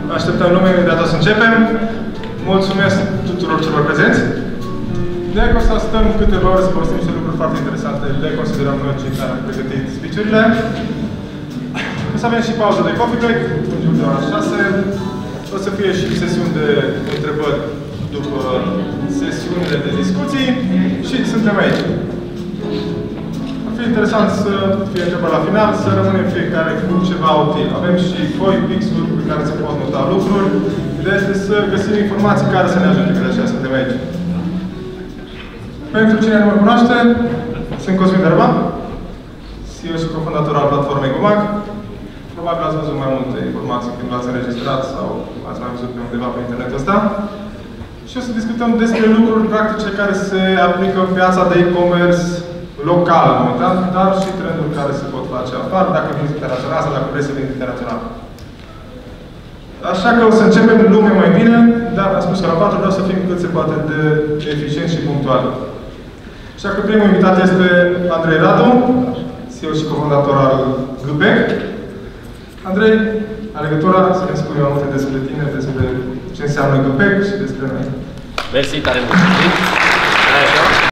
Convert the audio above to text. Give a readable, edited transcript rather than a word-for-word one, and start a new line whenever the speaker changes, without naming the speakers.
Așteptăm lumea, imediat o să începem. Mulțumesc tuturor celor prezenți. Ideea că o să stăm câteva ore să povestim niște lucruri foarte interesante. Le considerăm noi cei care am pregătit speech-urile. O să avem și pauză de coffee break, în jur de ora 6. O să fie și sesiuni de întrebări după sesiunile de discuții și suntem aici. Ar fi interesant să fie întrebări la final, să rămânem fiecare cu ceva util. Avem și foi, pixuri pe care se pot nota lucruri. Ideea este să găsim informații care să ne ajute, că de aceea suntem aici. Pentru cine nu mă cunoaște, sunt Cosmin Dărban, CEO și cofondator al platformei Gomac. Probabil ați văzut mai multe informații când v-ați înregistrat sau ați mai văzut pe undeva pe internetul ăsta. Și o să discutăm despre lucruri practice care se aplică în piața de e-commerce local, momentan, dar și trenduri care se pot face afară, dacă vinzi internațional sau dacă vrei să vinzi internațional. Așa că o să începem lumea mai bine, dar am spus că la 4 vreau să fim cât se poate de eficient și punctual. Așa că primul invitat este Andrei Radu, CEO și cofondator al GPEC. Andrei, alegătura să ne spui mai multe despre tine, despre ce înseamnă GPEC și despre noi.
Mersi tare mult! Așa.